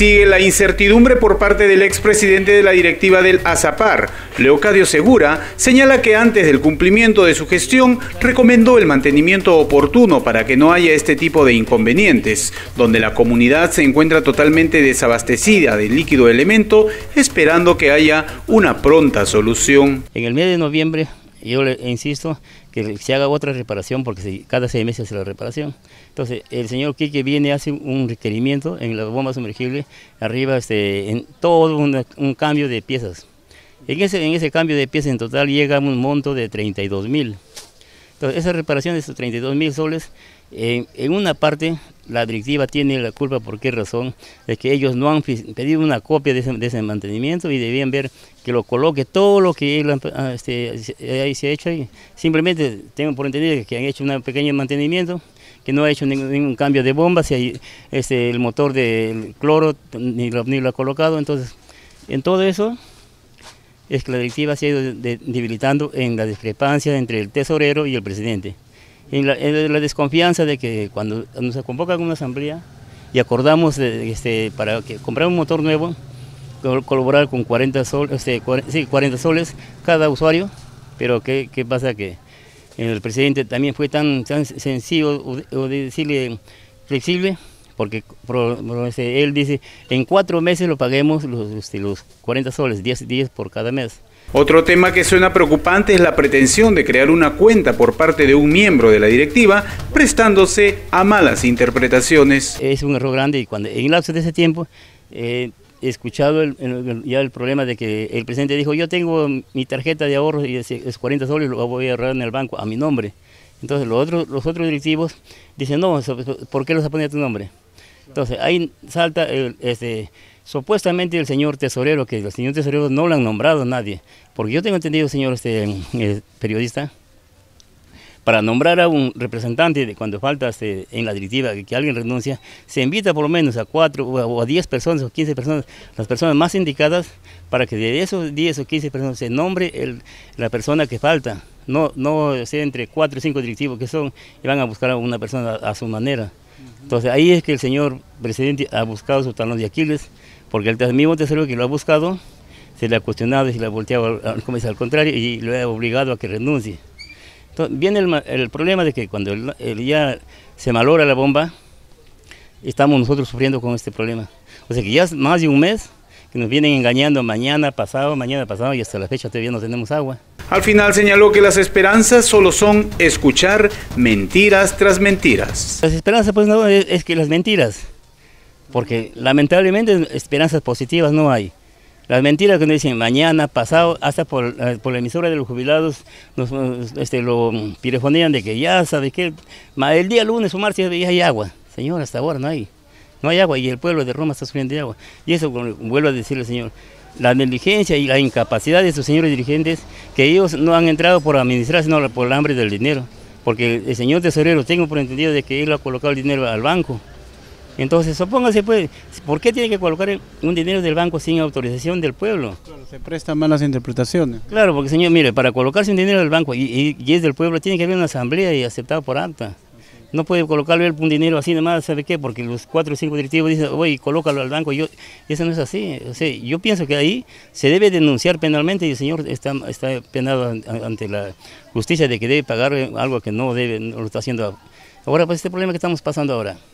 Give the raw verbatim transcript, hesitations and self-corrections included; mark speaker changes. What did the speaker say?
Speaker 1: Sigue la incertidumbre por parte del expresidente de la directiva del ASAPAR. Leocadio Segura señala que antes del cumplimiento de su gestión recomendó el mantenimiento oportuno para que no haya este tipo de inconvenientes, donde la comunidad se encuentra totalmente desabastecida de líquido elemento, esperando que haya una pronta solución.
Speaker 2: En el mes de noviembre, yo le insisto que se haga otra reparación porque se, cada seis meses hace la reparación. Entonces, el señor Quique viene, hace un requerimiento en la bomba sumergible, arriba este, en todo una, un cambio de piezas. En ese, en ese cambio de piezas en total llega a un monto de treinta y dos mil. Entonces, esa reparación de esos treinta y dos mil soles, eh, en una parte la directiva tiene la culpa. ¿Por qué razón? Es que ellos no han pedido una copia de ese, de ese mantenimiento y debían ver que lo coloque todo lo que él, este, ahí se ha hecho ahí. Simplemente tengo por entendido que han hecho un pequeño mantenimiento, que no ha hecho ningún, ningún cambio de bomba, si hay, este, el motor del cloro ni lo, ni lo ha colocado. Entonces, en todo eso es que la directiva se ha ido de, de, debilitando en la discrepancia entre el tesorero y el presidente. En la, en la desconfianza de que cuando nos convocan a una asamblea y acordamos de, este, para que comprar un motor nuevo, colaborar con cuarenta, sol, este, cuarenta, sí, cuarenta soles cada usuario, pero ¿qué, qué pasa? Que el presidente también fue tan, tan sencillo o, o de decirle flexible, porque pro, pro, este, él dice en cuatro meses lo paguemos los, este, los cuarenta soles, diez, diez por cada mes.
Speaker 1: Otro tema que suena preocupante es la pretensión de crear una cuenta por parte de un miembro de la directiva, prestándose a malas interpretaciones.
Speaker 2: Es un error grande y cuando en el lapso de ese tiempo eh, he escuchado el, el, ya el problema de que el presidente dijo: yo tengo mi tarjeta de ahorros y es, es cuarenta soles, lo voy a ahorrar en el banco a mi nombre. Entonces los otros, los otros directivos dicen: no, ¿por qué los pone a tu nombre? Entonces ahí salta el, este, supuestamente el señor tesorero, que el señor tesorero no lo han nombrado a nadie, porque yo tengo entendido, señor este, eh, periodista, para nombrar a un representante de cuando falta este, en la directiva que, que alguien renuncia, se invita por lo menos a cuatro o a, o a diez personas o quince personas, las personas más indicadas, para que de esos diez o quince personas se nombre el, la persona que falta, no, no sea entre cuatro o cinco directivos que son y van a buscar a una persona a, a su manera. Entonces ahí es que el señor presidente ha buscado su talón de Aquiles, porque el mismo tesorero que lo ha buscado se le ha cuestionado y se le ha volteado al, al contrario y lo ha obligado a que renuncie. Entonces viene el, el problema de que cuando el, el ya se malogra la bomba, estamos nosotros sufriendo con este problema. O sea que ya es más de un mes que nos vienen engañando mañana pasado, mañana pasado y hasta la fecha todavía no tenemos agua.
Speaker 1: Al final señaló que las esperanzas solo son escuchar mentiras tras mentiras.
Speaker 2: Las esperanzas pues no, es, es que las mentiras, porque lamentablemente esperanzas positivas no hay. Las mentiras que nos dicen mañana, pasado, hasta por, por la emisora de los jubilados nos, este, lo pirefonean de que ya sabe que el día lunes o martes ya hay agua. Señor, hasta ahora no hay. No hay agua y el pueblo de Roma está sufriendo de agua. Y eso vuelvo a decirle, señor, la negligencia y la incapacidad de estos señores dirigentes, que ellos no han entrado por administrar, sino por el hambre del dinero. Porque el señor tesorero, tengo por entendido de que él ha colocado el dinero al banco. Entonces, supóngase, pues, ¿por qué tiene que colocar un dinero del banco sin autorización del pueblo?
Speaker 3: Claro, se prestan malas interpretaciones.
Speaker 2: Claro, porque, señor, mire, para colocarse un dinero del banco y, y, y es del pueblo, tiene que haber una asamblea y aceptado por acta. No puede colocarle un dinero así nomás, ¿sabe qué? Porque los cuatro o cinco directivos dicen: oye, colócalo al banco. Yo, eso no es así. O sea, yo pienso que ahí se debe denunciar penalmente y el señor está, está penado ante la justicia de que debe pagar algo que no debe, no lo está haciendo ahora. Pues este problema que estamos pasando ahora.